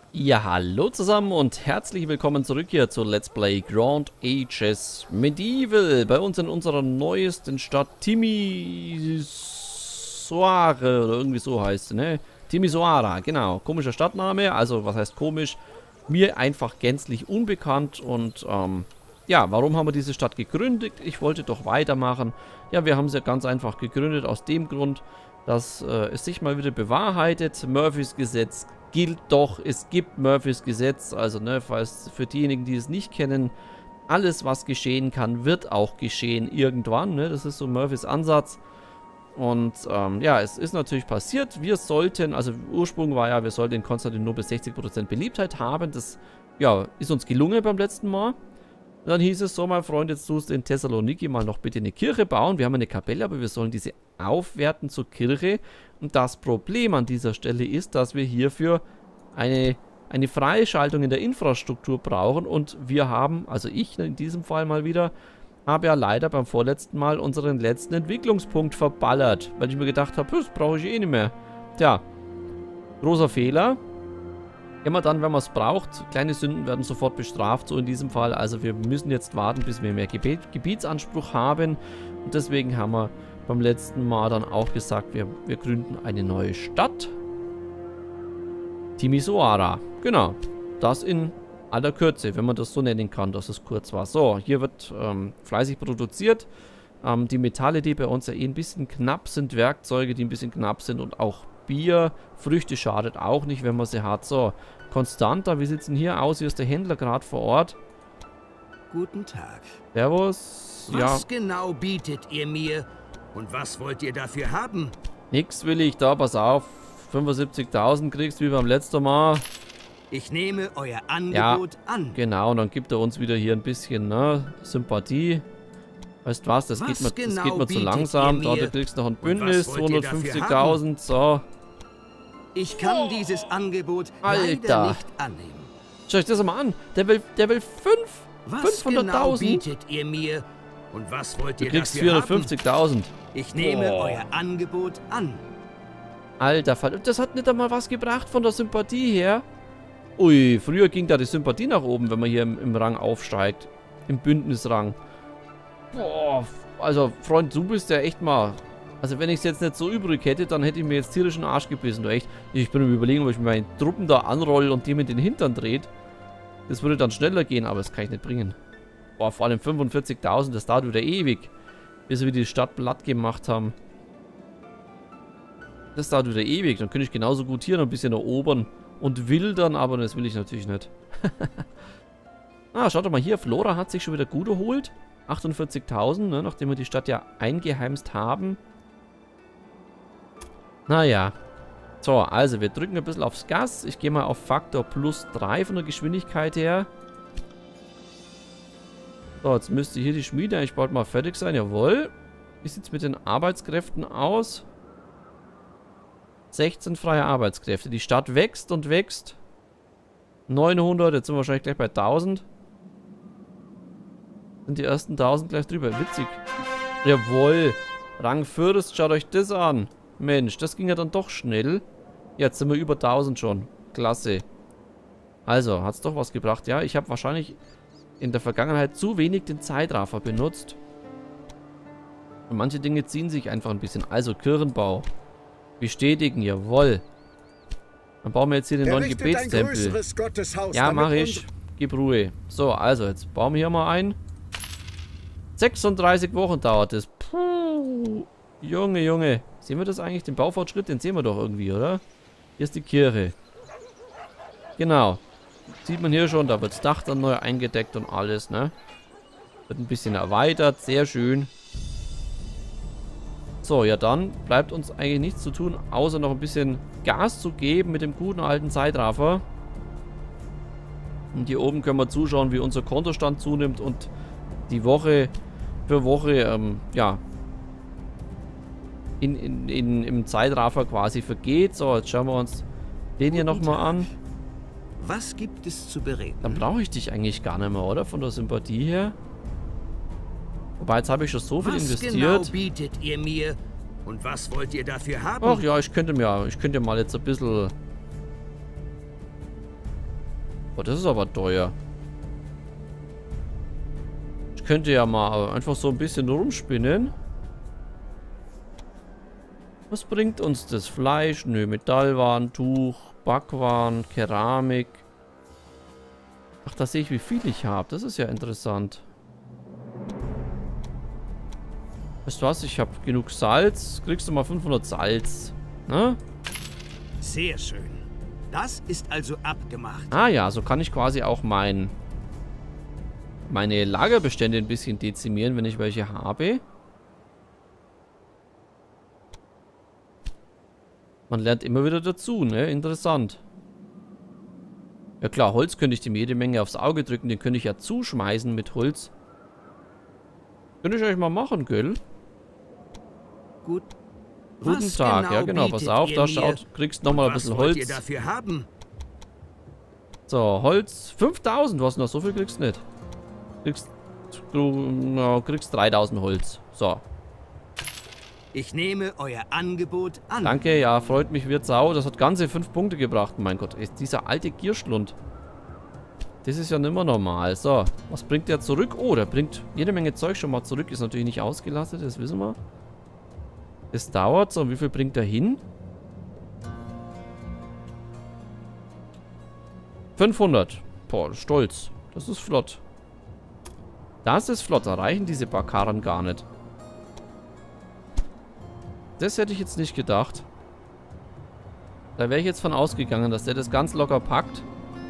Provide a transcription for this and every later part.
Ja, hallo zusammen und herzlich willkommen zurück hier zu Let's Play Grand Ages Medieval. Bei uns in unserer neuesten Stadt Timisoara oder irgendwie so heißt sie, ne? Timisoara, genau. Komischer Stadtname, also was heißt komisch? Mir einfach gänzlich unbekannt und ja, warum haben wir diese Stadt gegründet? Ich wollte doch weitermachen. Ja, wir haben sie ganz einfach gegründet aus dem Grund, dass es sich mal wieder bewahrheitet. Murphys Gesetz gilt doch, es gibt Murphys Gesetz, also ne, falls für diejenigen, die es nicht kennen, alles was geschehen kann, wird auch geschehen irgendwann, ne, das ist so Murphys Ansatz. Und ja, es ist natürlich passiert, wir sollten, also Ursprung war ja, wir sollten in Konstantinopel 60% Beliebtheit haben, das ja, ist uns gelungen beim letzten Mal. Und dann hieß es so, mein Freund, jetzt tust du in Thessaloniki mal noch bitte eine Kirche bauen. Wir haben eine Kapelle, aber wir sollen diese aufwerten zur Kirche. Und das Problem an dieser Stelle ist, dass wir hierfür eine Freischaltung in der Infrastruktur brauchen. Und wir haben, also ich in diesem Fall mal wieder, habe ja leider beim vorletzten Mal unseren letzten Entwicklungspunkt verballert. Weil ich mir gedacht habe, das brauche ich eh nicht mehr. Tja, großer Fehler. Immer dann, wenn man es braucht, kleine Sünden werden sofort bestraft, so in diesem Fall. Also wir müssen jetzt warten, bis wir mehr Gebietsanspruch haben. Und deswegen haben wir beim letzten Mal dann auch gesagt, wir gründen eine neue Stadt. Timisoara. Genau. Das in aller Kürze, wenn man das so nennen kann, dass es kurz war. So, hier wird fleißig produziert. Die Metalle, die bei uns ja eh ein bisschen knapp sind, Werkzeuge, die ein bisschen knapp sind und auch Bier, Früchte schadet auch nicht, wenn man sie hat. So, Konstanta, wie sieht es denn hier aus? Hier ist der Händler gerade vor Ort. Guten Tag. Servus. Was genau bietet ihr mir und was wollt ihr dafür haben? Nix will ich da, pass auf. 75.000 kriegst du wie beim letzten Mal. Ich nehme euer Angebot an. Genau, und dann gibt er uns wieder hier ein bisschen, ne, Sympathie. Weißt du was, das geht mir zu langsam. Da, du kriegst noch ein Bündnis, 250.000, so. Ich kann dieses Angebot Alter, leider nicht annehmen. Schau euch das mal an. Der will 500.000. Genau bietet ihr mir und was wollt ihr dafür haben? Du kriegst 450.000. Ich nehme euer Angebot an. Alter, das hat nicht einmal was gebracht von der Sympathie her. Ui, früher ging da die Sympathie nach oben, wenn man hier im Rang aufsteigt. Im Bündnisrang. Boah, also Freund, du bist ja echt mal... Also wenn ich es jetzt nicht so übrig hätte, dann hätte ich mir jetzt tierisch in den Arsch gebissen. Du echt, ich bin mir überlegen, ob ich meine Truppen da anrolle und die mit den Hintern dreht. Das würde dann schneller gehen, aber das kann ich nicht bringen. Boah, vor allem 45.000, das dauert wieder ewig. Bis wir die Stadt platt gemacht haben. Das dauert wieder ewig. Dann könnte ich genauso gut hier noch ein bisschen erobern und wildern, aber das will ich natürlich nicht. Ah, schaut doch mal hier, Flora hat sich schon wieder gut erholt. 48.000, ne, nachdem wir die Stadt ja eingeheimst haben. Naja. So, also wir drücken ein bisschen aufs Gas. Ich gehe mal auf Faktor +3 von der Geschwindigkeit her. So, jetzt müsste hier die Schmiede eigentlich bald mal fertig sein. Jawohl. Wie sieht es mit den Arbeitskräften aus? 16 freie Arbeitskräfte. Die Stadt wächst und wächst. 900, jetzt sind wir wahrscheinlich gleich bei 1000. Sind die ersten 1000 gleich drüber. Witzig. Jawohl. Rang Fürst, schaut euch das an. Mensch, das ging ja dann doch schnell. Jetzt sind wir über 1000 schon. Klasse. Also, hat es doch was gebracht. Ja, ich habe wahrscheinlich in der Vergangenheit zu wenig den Zeitraffer benutzt. Und manche Dinge ziehen sich einfach ein bisschen. Also, Kirchenbau. Bestätigen, jawohl. Dann bauen wir jetzt hier den neuen Gebetstempel. Ja, mach ich. Gib Ruhe. So, also, jetzt bauen wir hier mal ein. 36 Wochen dauert es. Puh. Junge, Junge. Sehen wir das eigentlich? Den Baufortschritt, den sehen wir doch irgendwie, oder? Hier ist die Kirche. Genau. Sieht man hier schon, da wird das Dach dann neu eingedeckt und alles, ne? Wird ein bisschen erweitert, sehr schön. So, ja dann bleibt uns eigentlich nichts zu tun, außer noch ein bisschen Gas zu geben mit dem guten alten Zeitraffer. Und hier oben können wir zuschauen, wie unser Kontostand zunimmt und die Woche für Woche, ja, im Zeitraffer quasi vergeht. So, jetzt schauen wir uns den hier nochmal an. Was gibt es zu bereden? Dann brauche ich dich eigentlich gar nicht mehr, oder? Von der Sympathie her. Wobei, jetzt habe ich schon so viel investiert. Was genau bietet ihr mir und was wollt ihr dafür haben? Ach ja, ich könnte mal jetzt ein bisschen Oh, das ist aber teuer. Ich könnte ja mal einfach so ein bisschen rumspinnen. Was bringt uns das? Fleisch? Nö, Metallwaren, Tuch, Backwaren, Keramik. Ach, da sehe ich, wie viel ich habe. Das ist ja interessant. Weißt du was? Ich habe genug Salz. Kriegst du mal 500 Salz. Ne? Sehr schön. Das ist also abgemacht. Ah ja, so kann ich quasi auch meine Lagerbestände ein bisschen dezimieren, wenn ich welche habe. Man lernt immer wieder dazu, ne? Interessant. Ja klar, Holz könnte ich dem jede Menge aufs Auge drücken. Den könnte ich ja zuschmeißen mit Holz. Könnte ich euch mal machen, gell? Gut. Guten Tag, genau, ja genau, pass auf, da schaut, kriegst nochmal ein bisschen Holz. Was wollt ihr dafür haben? So, Holz, 5000, was noch, so viel kriegst du nicht. Kriegst 3000 Holz, so. Ich nehme euer Angebot an. Danke, ja, freut mich, wird sau, das hat ganze 5 Punkte gebracht, mein Gott, dieser alte Gierschlund. Das ist ja nicht mehr normal, so, was bringt der zurück? Oh, der bringt jede Menge Zeug schon mal zurück, ist natürlich nicht ausgelastet, das wissen wir. Es dauert so. Wie viel bringt er hin? 500. Boah, stolz. Das ist flott. Das ist flott. Da reichen diese paar Karren gar nicht. Das hätte ich jetzt nicht gedacht. Da wäre ich jetzt von ausgegangen, dass der das ganz locker packt.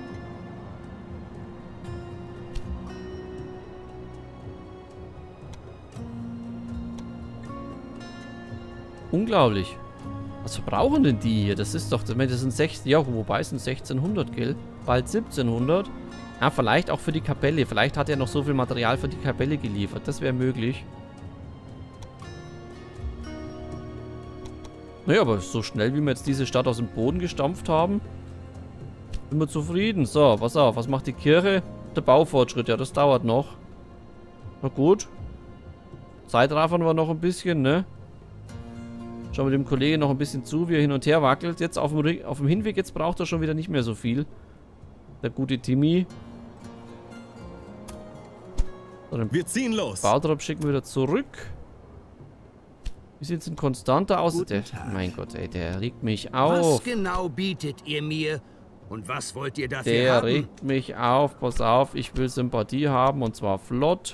Unglaublich. Was verbrauchen denn die hier? Das ist doch, das sind 16, ja, wobei es sind 1600, gell? Bald 1700. Ja, vielleicht auch für die Kapelle. Vielleicht hat er noch so viel Material für die Kapelle geliefert. Das wäre möglich. Naja, aber so schnell, wie wir jetzt diese Stadt aus dem Boden gestampft haben, sind wir zufrieden. So, pass auf, was macht die Kirche? Der Baufortschritt, ja, das dauert noch. Na gut. Zeitraffern wir noch ein bisschen, ne? Schauen wir dem Kollegen noch ein bisschen zu, wie er hin und her wackelt. Jetzt auf dem Hinweg, jetzt braucht er schon wieder nicht mehr so viel. Der gute Timmy. So, wir ziehen los. Bautrop schicken wir wieder zurück. Wie sieht es denn konstanter aus? Mein Gott, ey, der regt mich auf. Was genau bietet ihr mir und was wollt ihr dafür der haben? Der regt mich auf. Pass auf, ich will Sympathie haben und zwar flott.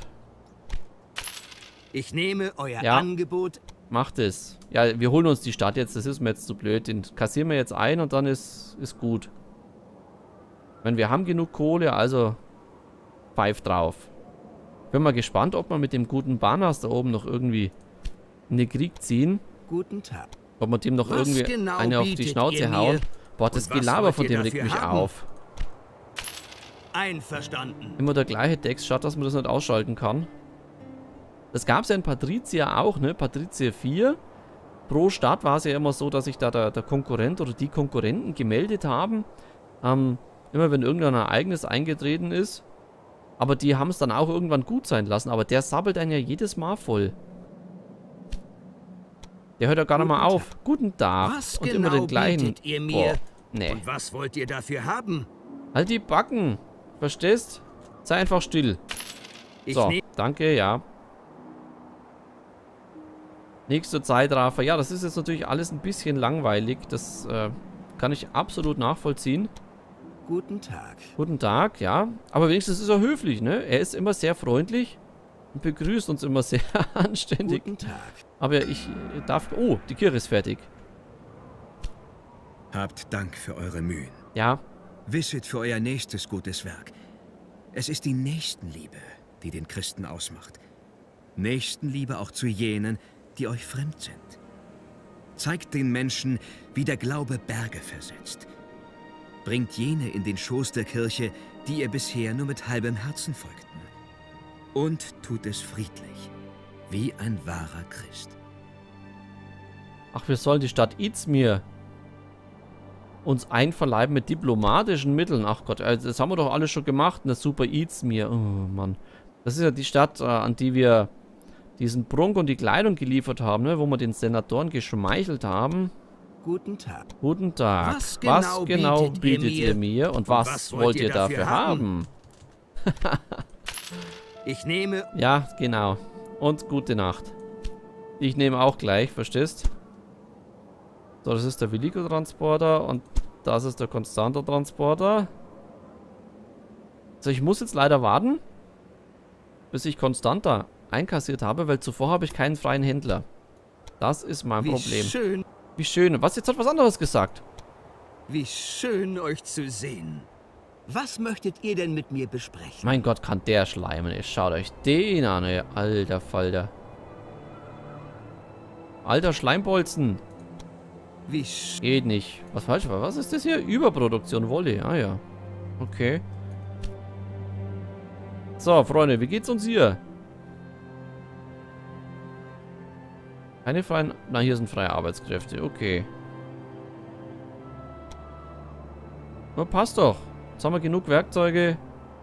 Ich nehme euer Angebot. Macht es. Ja, wir holen uns die Stadt jetzt. Das ist mir jetzt zu blöd. Den kassieren wir jetzt ein und dann ist gut. Ich meine, wir haben genug Kohle, also pfeift drauf. Bin mal gespannt, ob wir mit dem guten Banas da oben noch irgendwie in den Krieg ziehen. Guten Tag. Ob wir dem noch irgendwie genau eine auf die Schnauze hauen. Boah, das Gelaber von dem regt mich auf. Einverstanden. Immer der gleiche Text. Schaut, dass man das nicht ausschalten kann. Das gab es ja in Patrizia auch, ne? Patrizia 4. Pro Stadt war es ja immer so, dass sich da der Konkurrent oder die Konkurrenten gemeldet haben. Immer wenn irgendein Ereignis eingetreten ist. Aber die haben es dann auch irgendwann gut sein lassen. Aber der sabbelt einen ja jedes Mal voll. Der hört ja gar nicht mal auf. Guten Tag. Was und genau immer den gleichen. Ihr mir? Boah, nee. Und was wollt ihr dafür haben? Halt die Backen. Verstehst? Sei einfach still. So, danke, ja. Nächster Zeitraffer. Ja, das ist jetzt natürlich alles ein bisschen langweilig. Das kann ich absolut nachvollziehen. Guten Tag. Guten Tag, ja. Aber wenigstens ist er höflich, ne? Er ist immer sehr freundlich und begrüßt uns immer sehr anständig. Guten Tag. Aber ich darf... Oh, die Kirche ist fertig. Habt Dank für eure Mühen. Ja. Wisset für euer nächstes gutes Werk. Es ist die Nächstenliebe, die den Christen ausmacht. Nächstenliebe auch zu jenen, die euch fremd sind. Zeigt den Menschen, wie der Glaube Berge versetzt. Bringt jene in den Schoß der Kirche, die ihr bisher nur mit halbem Herzen folgten. Und tut es friedlich, wie ein wahrer Christ. Ach, wir sollen die Stadt Izmir uns einverleiben mit diplomatischen Mitteln. Ach Gott, das haben wir doch alles schon gemacht. Na super, Izmir. Oh Mann. Das ist ja die Stadt, an die wir diesen Prunk und die Kleidung geliefert haben, ne? Wo wir den Senatoren geschmeichelt haben. Guten Tag. Guten Tag. Was genau bietet ihr mir? Und was wollt ihr dafür haben? Ich nehme... Ja, genau. Und gute Nacht. Ich nehme auch gleich, verstehst? So, das ist der Willigo-Transporter und das ist der Constanta-Transporter. So, ich muss jetzt leider warten, bis ich Constanta einkassiert habe, weil zuvor habe ich keinen freien Händler. Das ist mein Problem. Schön. Wie schön. Was? Jetzt hat was anderes gesagt. Wie schön, euch zu sehen. Was möchtet ihr denn mit mir besprechen? Mein Gott, kann der schleimen. Ey. Schaut euch den an, ey. Alter Falter. Alter Schleimbolzen. Geht nicht. Was falsch war? Was ist das hier? Überproduktion Wolle. Ah ja. Okay. So, Freunde, wie geht's uns hier? Keine freien... Na, hier sind freie Arbeitskräfte. Okay. Na, passt doch. Jetzt haben wir genug Werkzeuge.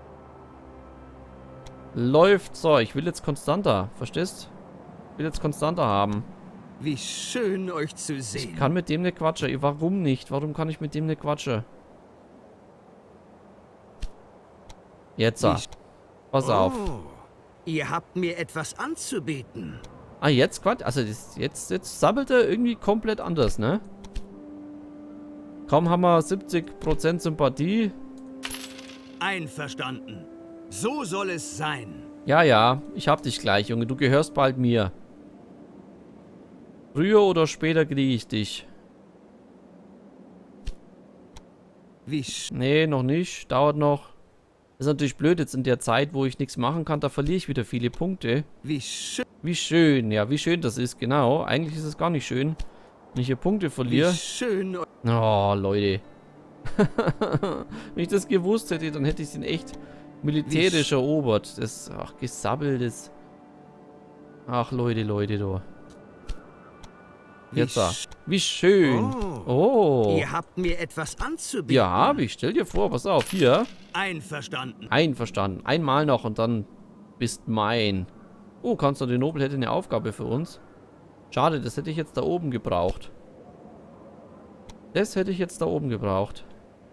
Läuft. So, ich will jetzt Constanta. Verstehst? Ich will jetzt Constanta haben. Wie schön, euch zu sehen. Ich kann mit dem nicht quatschen. Warum nicht? Warum kann ich mit dem nicht quatschen? Jetzt. Pass auf. Ihr habt mir etwas anzubieten. Ah, jetzt quatsch. Also, jetzt sabbelt er irgendwie komplett anders, ne? Kaum haben wir 70% Sympathie. Einverstanden. So soll es sein. Ja, ja. Ich hab dich gleich, Junge. Du gehörst bald mir. Früher oder später kriege ich dich. Nee, noch nicht. Dauert noch. Das ist natürlich blöd jetzt in der Zeit, wo ich nichts machen kann. Da verliere ich wieder viele Punkte. Wie schön. Ja, wie schön das ist, genau. Eigentlich ist es gar nicht schön, wenn ich hier Punkte verliere. Wie schön. Oh, Leute. Wenn ich das gewusst hätte, dann hätte ich es in echt militärisch erobert. Das, ach, gesabbeltes. Ach, Leute, du. Jetzt da. Wie schön. Oh. Ihr habt mir etwas anzubieten. Ja, hab ich. Stell dir vor, pass auf, hier. Einverstanden. Einverstanden. Einmal noch und dann bist mein. Oh, Konstantinopel hätte eine Aufgabe für uns. Schade, das hätte ich jetzt da oben gebraucht. Das hätte ich jetzt da oben gebraucht.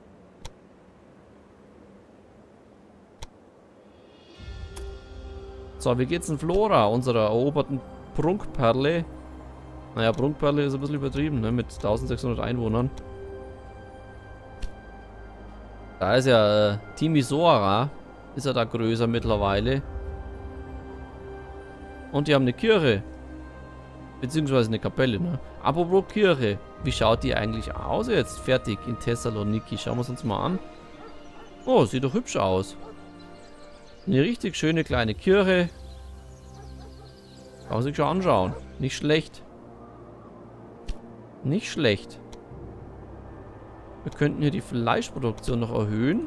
So, wie geht's in Flora, unserer eroberten Prunkperle? Naja, Prunkperle ist ein bisschen übertrieben, ne? Mit 1600 Einwohnern. Da ist ja Timisoara. Ist ja da größer mittlerweile. Und die haben eine Kirche. Beziehungsweise eine Kapelle, ne? Apropos Kirche. Wie schaut die eigentlich aus jetzt? Fertig in Thessaloniki. Schauen wir es uns mal an. Oh, sieht doch hübsch aus. Eine richtig schöne kleine Kirche. Kann man sich schon anschauen. Nicht schlecht. Nicht schlecht. Wir könnten hier die Fleischproduktion noch erhöhen.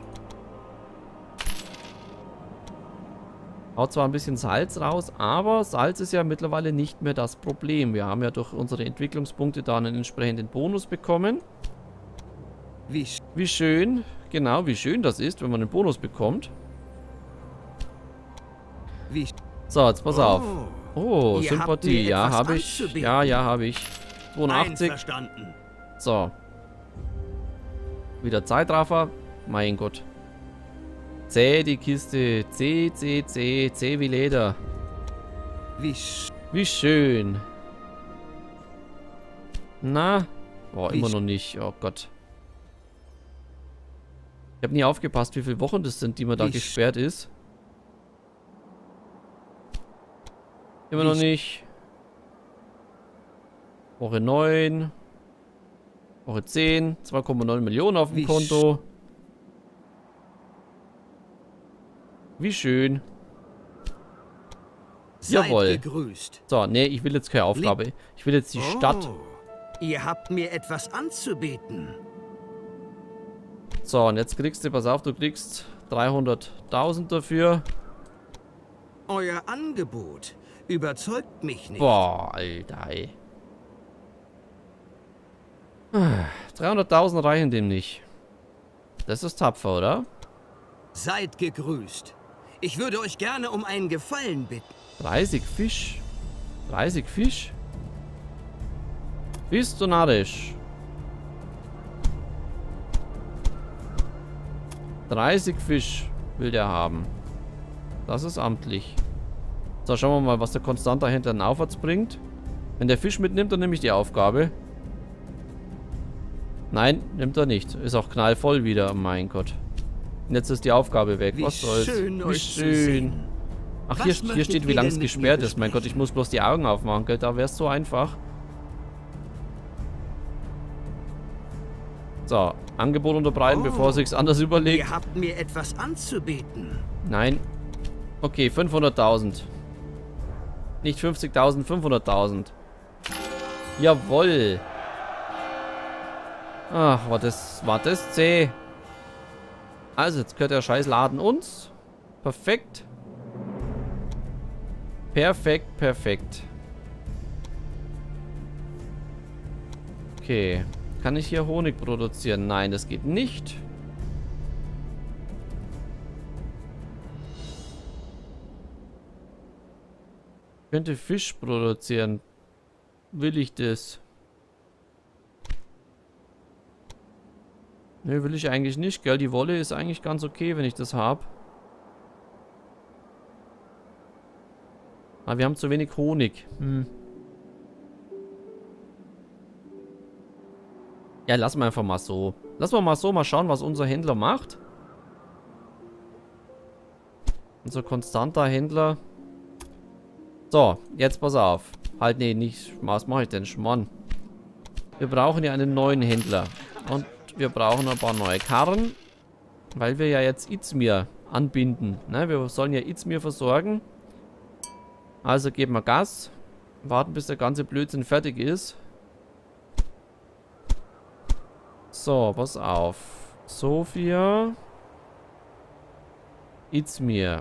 Haut zwar ein bisschen Salz raus, aber Salz ist ja mittlerweile nicht mehr das Problem. Wir haben ja durch unsere Entwicklungspunkte da einen entsprechenden Bonus bekommen. Wie schön, genau, wie schön das ist, wenn man einen Bonus bekommt. So, jetzt pass auf. Oh, Sympathie, ja, habe ich. Ja, habe ich. 82. So. Wieder Zeitraffer. Mein Gott. C, die Kiste. C wie Leder. Wie schön. Na? Boah, immer noch nicht. Oh Gott. Ich habe nie aufgepasst, wie viele Wochen das sind, die man da gesperrt ist. Immer noch nicht. Woche 9. Woche 10. 2,9 Millionen auf dem Konto. Wie schön. Jawohl. So, nee, ich will jetzt keine Aufgabe. Ich will jetzt die Stadt. Ihr habt mir etwas anzubieten. So, und jetzt kriegst du, pass auf, du kriegst 300.000 dafür. Euer Angebot überzeugt mich nicht. Boah, Alter, ey. 300.000 reichen dem nicht. Das ist tapfer, oder? Seid gegrüßt. Ich würde euch gerne um einen Gefallen bitten. 30 Fisch. 30 Fisch? Bist du narrisch? 30 Fisch will der haben. Das ist amtlich. So, schauen wir mal, was der Konstanter Händler aufwärts bringt. Wenn der Fisch mitnimmt, dann nehme ich die Aufgabe. Nein, nimmt er nicht. Ist auch knallvoll wieder, oh mein Gott. Und jetzt ist die Aufgabe weg. Was soll's? Wie schön. Ach, hier steht, wie lange es gesperrt ist. Mein Gott, ich muss bloß die Augen aufmachen, gell? Da wäre es so einfach. So, Angebot unterbreiten, bevor er sich's anders überlegt. Ihr habt mir etwas anzubieten. Nein. Okay, 500.000. Nicht 50.000, 500.000. Jawohl. Ach, war das zäh. Also, jetzt gehört der scheiß Laden uns. Perfekt. Perfekt, perfekt. Okay. Kann ich hier Honig produzieren? Nein, das geht nicht. Ich könnte Fisch produzieren. Will ich das? Ne, will ich eigentlich nicht, gell? Die Wolle ist eigentlich ganz okay, wenn ich das habe. Aber wir haben zu wenig Honig. Ja, lassen wir einfach mal so. Lassen wir mal so, mal schauen, was unser Händler macht. Unser konstanter Händler. So, jetzt pass auf. Halt, nee, nicht. Was mache ich denn? Schmarrn. Wir brauchen ja einen neuen Händler. Und wir brauchen ein paar neue Karren. Weil wir ja jetzt Izmir anbinden. Ne? Wir sollen ja Izmir versorgen. Also geben wir Gas. Warten, bis der ganze Blödsinn fertig ist. So, pass auf. Sofia. Izmir.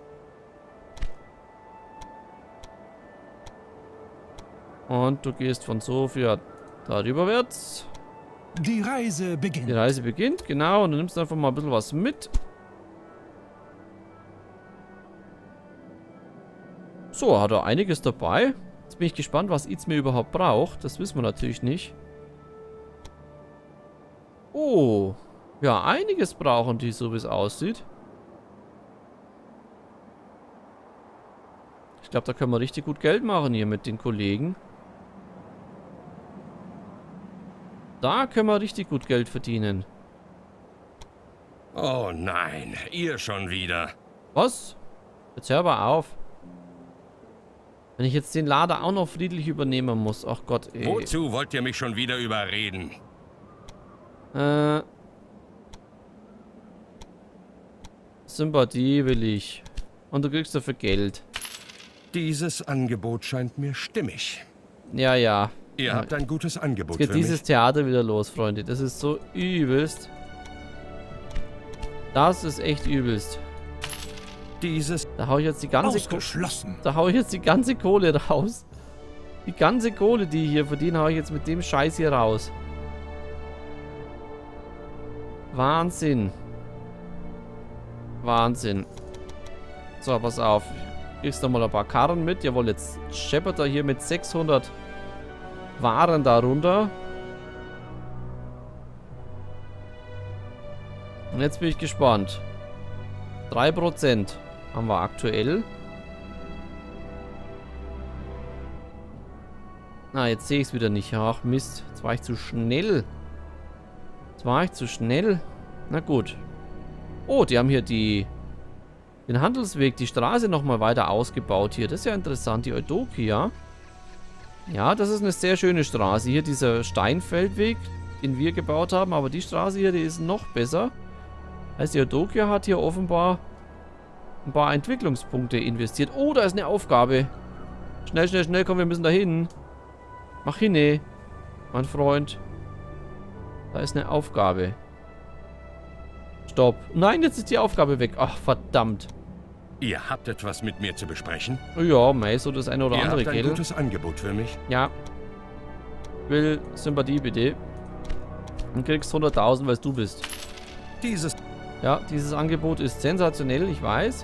Und du gehst von Sofia darüberwärts. Die Reise beginnt. Die Reise beginnt, genau. Und du nimmst einfach mal ein bisschen was mit. So, hat er einiges dabei. Jetzt bin ich gespannt, was Izmir überhaupt braucht. Das wissen wir natürlich nicht. Oh. Ja, einiges brauchen die, so wie es aussieht. Ich glaube, da können wir richtig gut Geld machen hier mit den Kollegen. Da können wir richtig gut Geld verdienen. Oh nein, ihr schon wieder. Was? Jetzt hör mal auf. Wenn ich jetzt den Lader auch noch friedlich übernehmen muss. Ach Gott, ey. Wozu wollt ihr mich schon wieder überreden? Sympathie will ich. Und du kriegst dafür Geld. Dieses Angebot scheint mir stimmig. Ja, ja. Ihr habt ein gutes Angebot Jetzt geht dieses Theater wieder los, Freunde. Das ist so übelst. Das ist echt übelst. Da hau ich jetzt die ganze Da hau ich jetzt die ganze Kohle raus. Die ganze Kohle, die ich hier verdiene, hau ich jetzt mit dem Scheiß hier raus. Wahnsinn. Wahnsinn. So, pass auf. Kriegst du mal ein paar Karren mit. Jawohl, jetzt scheppert er hier mit 600 Waren darunter. Und jetzt bin ich gespannt. 3% haben wir aktuell. Na, jetzt sehe ich es wieder nicht. Ach Mist, jetzt war ich zu schnell. Na gut. Oh, die haben hier den Handelsweg, die Straße nochmal weiter ausgebaut hier. Das ist ja interessant, die Eudokia. Ja, das ist eine sehr schöne Straße. Hier dieser Steinfeldweg, den wir gebaut haben. Aber die Straße hier, die ist noch besser. Heißt, die Eudokia hat hier offenbar ein paar Entwicklungspunkte investiert. Oh, da ist eine Aufgabe. Schnell, schnell, schnell, komm, wir müssen da hin. Mach hin, mein Freund. Da ist eine Aufgabe. Stopp. Nein, jetzt ist die Aufgabe weg. Ach, verdammt. Ihr habt etwas mit mir zu besprechen? Ja, mei, so das eine oder andere, Ihr habt ein gutes Angebot für mich? Ja. Will Sympathie, bitte. Und kriegst 100.000, weil es du bist. Ja, dieses Angebot ist sensationell, ich weiß.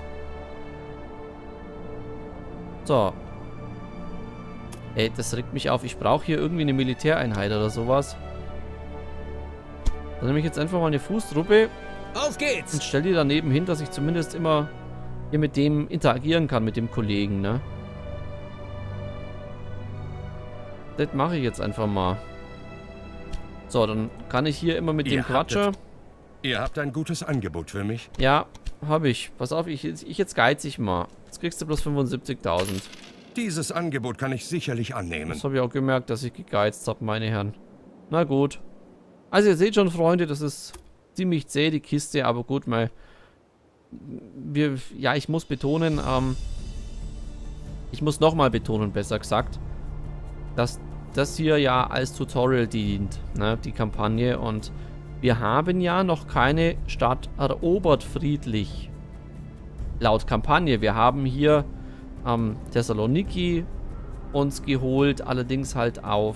So. Ey, das regt mich auf. Ich brauche hier irgendwie eine Militäreinheit oder sowas. Dann nehme ich jetzt einfach mal eine Fußtruppe Auf geht's! Und stell die daneben hin, dass ich zumindest immer hier mit dem interagieren kann, mit dem Kollegen, ne? Das mache ich jetzt einfach mal. So, dann kann ich hier immer mit dem quatschen. Ihr habt ein gutes Angebot für mich. Ja, habe ich. Pass auf, ich jetzt geizig mal. Jetzt kriegst du bloß 75.000. Dieses Angebot kann ich sicherlich annehmen. Das habe ich auch gemerkt, dass ich gegeizt habe, meine Herren. Na gut. Also ihr seht schon, Freunde, das ist ziemlich zäh, die Kiste, aber gut, mal. Ja, ich muss betonen, ich muss nochmal betonen, besser gesagt, dass das hier ja als Tutorial dient, ne, die Kampagne. Und wir haben ja noch keine Stadt erobert friedlich. Laut Kampagne. Wir haben hier Thessaloniki uns geholt, allerdings halt auf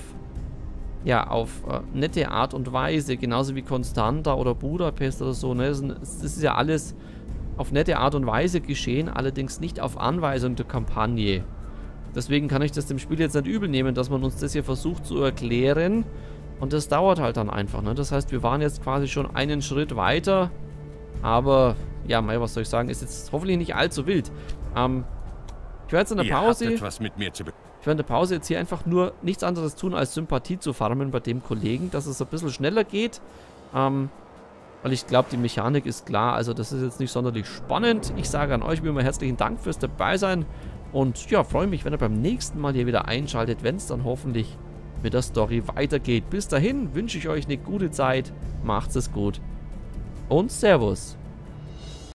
nette Art und Weise, genauso wie Konstanta oder Budapest oder so, ne? Das ist ja alles auf nette Art und Weise geschehen, allerdings nicht auf Anweisung der Kampagne. Deswegen kann ich das dem Spiel jetzt nicht übel nehmen, dass man uns das hier versucht zu erklären. Und das dauert halt dann einfach, ne? Das heißt, wir waren jetzt quasi schon einen Schritt weiter. Aber, ja, mei, was soll ich sagen, ist jetzt hoffentlich nicht allzu wild. Ich werde jetzt in der Pause... Ihr habt etwas mit mir zu Ich werde in der Pause jetzt hier einfach nur nichts anderes tun, als Sympathie zu farmen bei dem Kollegen, dass es ein bisschen schneller geht. Weil ich glaube, die Mechanik ist klar. Also das ist jetzt nicht sonderlich spannend. Ich sage an euch wie immer herzlichen Dank fürs Dabeisein. Und ja, freue mich, wenn ihr beim nächsten Mal hier wieder einschaltet, wenn es dann hoffentlich mit der Story weitergeht. Bis dahin wünsche ich euch eine gute Zeit. Macht's es gut. Und Servus.